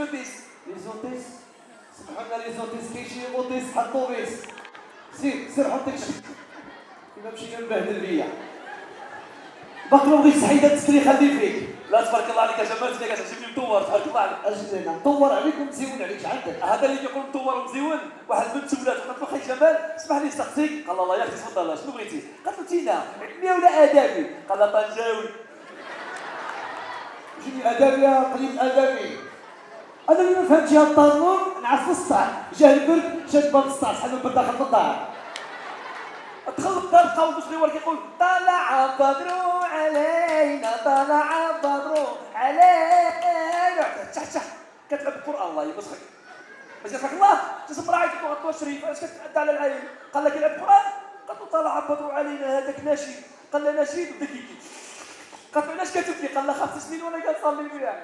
زوتيس. لي زوتيس سمحوا لنا لي زوتيس كاين شي بوطيس بحال الطوبيس. سير حط داكشي كيما مشينا نبهدل بيا. باقي ما بغيتش حيد التسكري خلي فيك. لا تبارك الله عليك يا جمال، انت كتعجبني مدور تبارك الله عليك. اجي لنا ندور عليك ونزيون عليك عندك. هذا اللي كيقول مدور ومزيون. واحد البنت ولات قالت له خي جمال اسمح لي نسقسيك. قال الله يا اختي تفضل شنو بغيتي؟ قالت له تينا علمي ولا ادبي؟ قال لها طنجاوي. جيني ادبي يا قليل ادبي. انا اللي ما فهمتش هاد الطنون نعرف السطح جا البرد شاد باب السطح شحال من برد داخل في الدار. دخل الدار لقاو المصري كيقول طلع بدر علينا طلع بدر علينا تح كتلعب القران الله يمسخك. باش يرحمك الله تسمى راعيك وغطوه الشريف اش كتعدى على العين. قال لك يلعب القران قالت له طلع بدر علينا هذاك نشيد. قال له نشيد بدا كيكي. قالت له علاش كتبكي؟ قال له 5 سنين وانا كنصلي فيها.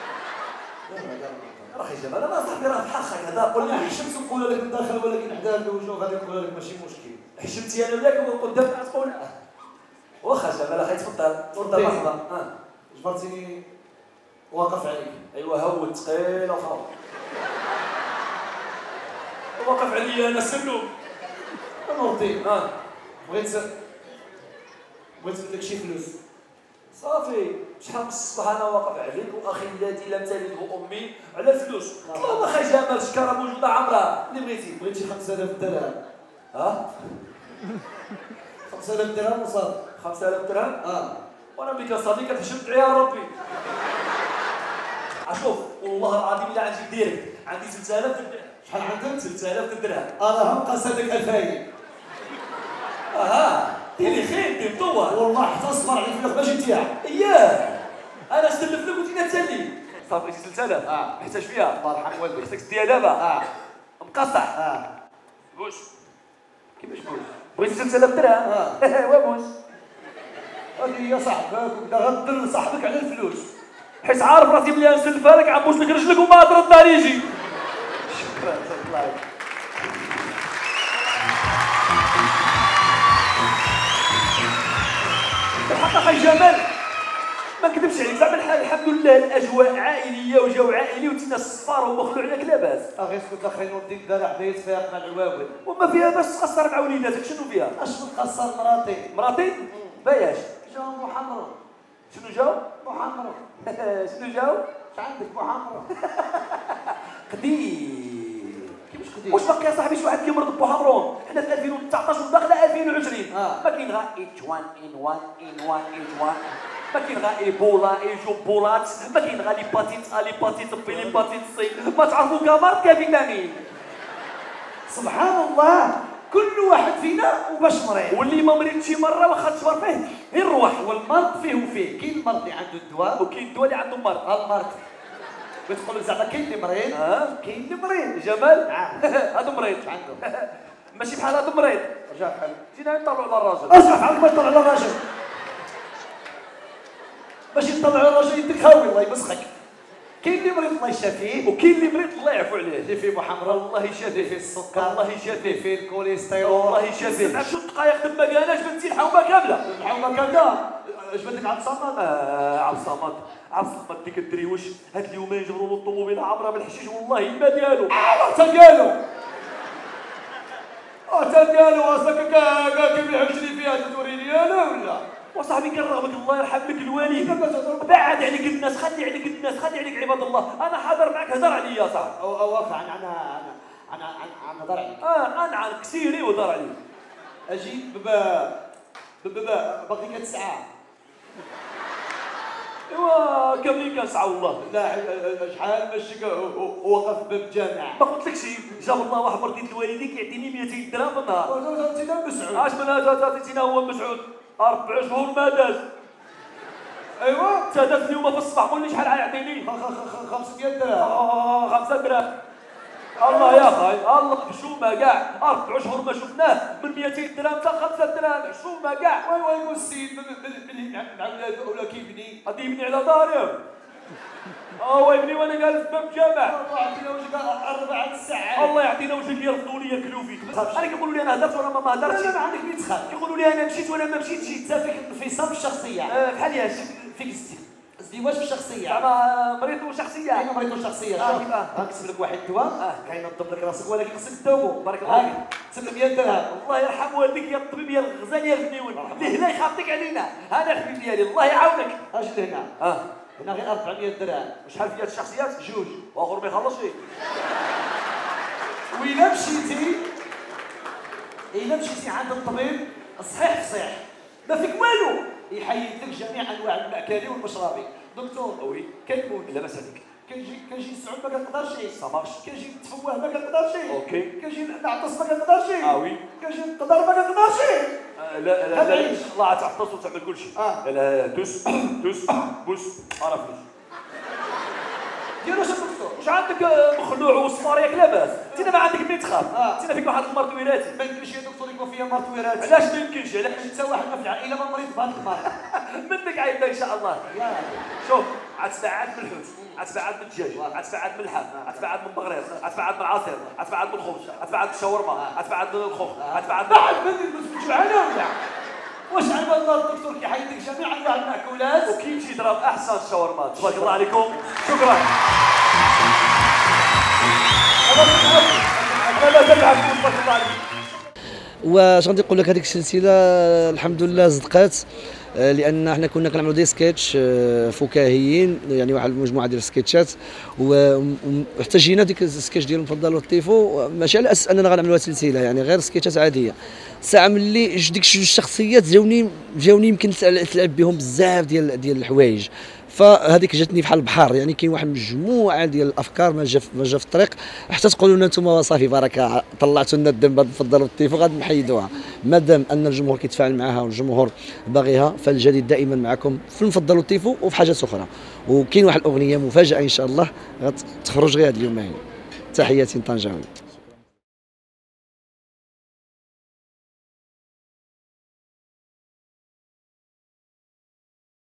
راه خي جمال انا صاحبي راه بحال خاك هذا قول لي حشمت نقول لك من داخل ولكن حدا الوجوه غادي نقول لك ماشي مشكل. حشمتي انا وياك وقدام تقول واخا جمال اخي تفضل مرحبا. جبرتيني واقف عليك. ايوا هو ثقيل وخلاص. وقف عليا انا سلو. نوضي بغيت منك شي فلوس. صافي شحال من الصباح انا واقف عليك واخي الذي لم تلده امي على الفلوس. طلب اخي جمال شكاره موجوده عمرها اللي بغيتي 5000 درهم. ها 5000 درهم وصافي. 5000 درهم وانا ملي كنصلي كنحشم دعي يا ربي. اشوف والله العظيم الا عندي ديريكت عندي 3000 درهم. شحال عندك؟ 3000 درهم. انا هم قصدك 2000. ديري خير دير مطور والله حتى الصبر عليك في الخباش نتاعك. اياه انا سلف لك وانت تسلي. صافي 3000 محتاج فيها الله يرحم والديك. خصك تديها دابا مقطع. بوش كيفاش بوش؟ بغيتي 3000 درهم وابوش. هذه هي صاحبك وبدا غدل صاحبك على الفلوس حيت عارف راسي ملي نسلفها لك عبوش لك رجلك وما ترد نهار يجي. شكرا الله عليك. الحق اخي جمال ما نكذبش عليك زعما الحمد لله الاجواء عائليه وجو عائلي وتينا الصفار ومخلوع عليك لاباس. غير اسكت اخي نور الدين البارح بدا يتفايق مع العواول. وما فيها باش تقصر مع وليداتك شنو فيها؟ اش نقصر مراتي باياش؟ جاو محمرو. شنو جاو؟ محمرو. شنو جاو؟ اش عندك محمرو؟ قديم. كيفاش قديم؟ واش باقي يا صاحبي شي واحد كيمرض بوحمرون؟ حنا في 2019 وداخله 2020 ما كاين غير اتش 1 ان 1 ان 1 اتش 1 ما كاين غير ايبولا ايجوبولات ما كاين غير ليباتيت ا ليباتيت بي ليباتيت سي ما تعرفوا كامارت كفيتامين. سبحان الله كل واحد فينا وباش مريض. واللي ما مريض شي مره واخا تصبر فيه غير روح. والمرض فيه وفيه. كاين المرض اللي عنده الدواء وكاين الدواء اللي عنده مرض. المرض بتقول لك زعما كاين اللي مريض كاين اللي مريض. جمال هذا مريض عنده ماشي بحال هذا مريض. رجع بحال جينا نطلعوا على الراجل. اسمع عاود ما يطلع على الراجل باش يطلع على الراجل يديك هاوي الله يمسخك. كاين اللي مريض الله يشافيه وكاين اللي مريض الله يعفو عليه. اللي فيه محمرة الله يشافيه فيه السكر الله يشافيه فيه الكوليسترول الله يشافيه. 7 دقائق ما كاناش بنتي الحومه كامله. الحومه كامله. اش بدك عبد الصمد؟ عبد الصمد اللي كدريوش هاد اليومين جبروا له الطوموبيله عامره بالحشيش والله ما ديالو. حتى ديالو اصلك كاع كيف الحشري فيها توريني انا ولا؟ وصاحبي كرهبك الله يرحم لك الوالد. بعد عليك الناس خلي عليك الناس خلي عليك عباد الله. انا حاضر معك هدر عليا يا صاحبي. واقع انا هضر عليك. انا عن كسيري وهضر عليك. اجي باقي لك ساعه. ايوا كاملين كنسعى والله. لا شحال ماشي وقف باب الجامع. ما قلتلكش جاب الله واحد مرتين الوالدي كيعطيني 200 درهم في النهار. عطينا مسعود. اش من هذا عطيتينا هو مسعود 4 شهور ما داز. ايوا تهدف اليوم في الصباح قول لي شحال غيعطيني. 500 درهم. 5 درهم. الله يا اخي الله حشومه كاع 4 شهور ما شفناه من 200 درهم حتى 5 درهم حشومه كاع. ويقول السيد مع ولادو ولا كيبني غادي يبني على دارهم. هو يبني وانا جالس باب الجامع. الله يعطينا وجهك 4 ساعات. الله يعطينا وجهك يرفضوا لي ياكلوا فيك. انا كيقولوا لي انا هدرت ولا ما هدرتش. لا ما عندك مين تخاف. كيقولوا لي انا مشيت ولا ما مشيتش. انت فيك انفصام الشخصيه. بحال ياش فيك ازدواج في الشخصيه. زعما مريض وشخصيه. كاين مريض وشخصيه. كيفاه؟ شوف غنكتب لك واحد الدواء كينظم لك راسك ولكن خصك تداومو. بارك الله فيك. 800 درهم. الله يرحم والديك يا الطبيب يا الغزال يا الفنيون لهنا يخاطيك علينا. هذا الحبيب ديالي الله يعاونك. اجي لهنا. هنا غير 400 درهم. شحال فيها الشخصيات؟ جوج. واخر ما يخلصش. وإلا مشيتي عند الطبيب الصحيح فصيح ما فيك والو. يحيد لك جميع انواع المأكل والمشربي. دكتور وي كنموت لاباس عليك. كنجي السعود ما كنقدرش. صافاش. كنجي نتفوه ما كنقدرش. اوكي. كنجي نعطس ما كنقدرش. وي. كنجي نقدر ما كنقدرش. لا الله تعطس وتعمل كل شيء. لا دوس بوس ما عرفتش. ديروا شنو دكتور؟ واش عندك مخلوع وصفار ياك لاباس؟ انت ما عندك مين تخاف؟ انت فيك واحد المرض وراثي. ما يمكنش يا دكتور يكون فيها مرض وراثي. علاش ما يمكنش؟ علاش حتى واحد ما في العائله ما مريض بهذا المرض. منك عيبنا ان شاء الله. شوف عتبعد من الحوت، عتبعد من الدجاج، عتبعد من اللحم، عتبعد من البغرير، عتبعد من العصير، عتبعد من الخبز، عتبعد من الشاورما، عتبعد من الخوخ، عتبعد بعد من جوعانه ولا؟ واش على الله الدكتور كيحيد لك جميع انواع المأكولات وكيمشي يضرب احسن الشاورما. تبارك الله عليكم. شكرا. لا تلعب. تبارك الله عليك. واش غادي نقول لك، هذيك السلسله الحمد لله صدقات، لان حنا كنا كنعملوا دي سكيتش فكاهيين، يعني واحد المجموعه ديال السكيتشات، وحتى جينا ديك السكيتش ديال المفضل والطيفو ماشي على اساس اننا غنعملوها سلسله، يعني غير سكيتشات عاديه. ساعه ملي ديك الشخصيات جاوني يمكن تلعب بهم بزاف ديال الحوايج، فهذيك جاتني بحال البحر، يعني كاين واحد مجموعه ديال الافكار ما جا في الطريق حتى تقولوا لنا انتم صافي بركه طلعتوا لنا الدم بهذا المفضل والطيفو غادي نحيدوها. مادام ان الجمهور كيتفاعل معها والجمهور باغيها، فالجديد دائما معكم في المفضل والطيفو وفي حاجات اخرى. وكاين واحد الاغنيه مفاجاه ان شاء الله غتخرج غير هاد اليومين. تحياتي طنجاوي.